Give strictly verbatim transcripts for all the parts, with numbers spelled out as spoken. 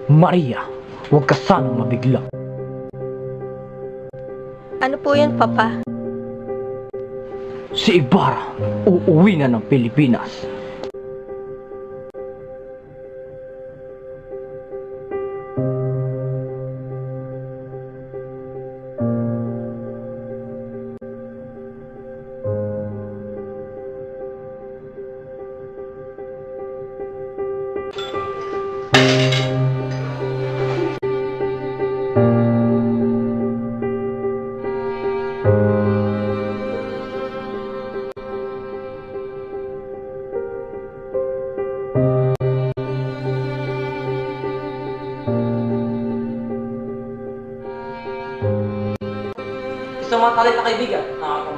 Maria, huwag ka sanang mabigla. Ano po yun, Papa? Si Ibarra, uuwi na ng Pilipinas. Gusto mo kalit na kaibigan? Nakakama.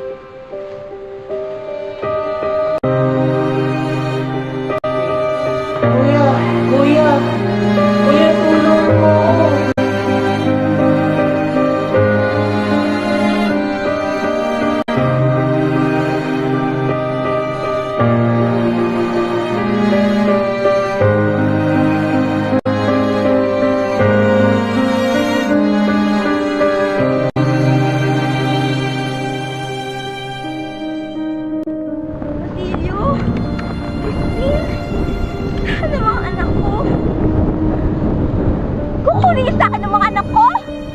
Kuya! Kuya! Kuya, tulong ko! Basilio? Christine? Ano mga anak ko? Kukunin sa akin ang mga anak ko?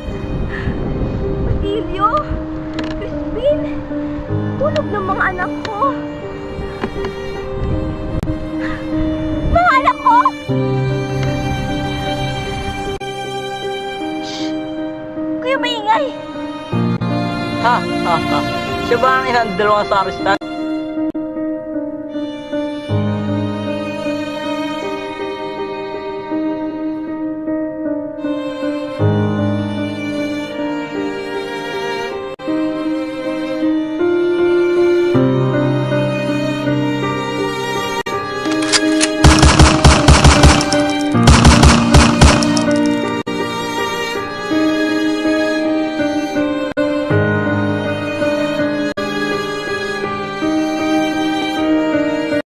Basilio? Christine? Tulog ng mga anak ko? Mga anak ko? Shh! Kuya, maingay! Ha, ha, ha. Siya ba ang inandal mo sa aristan?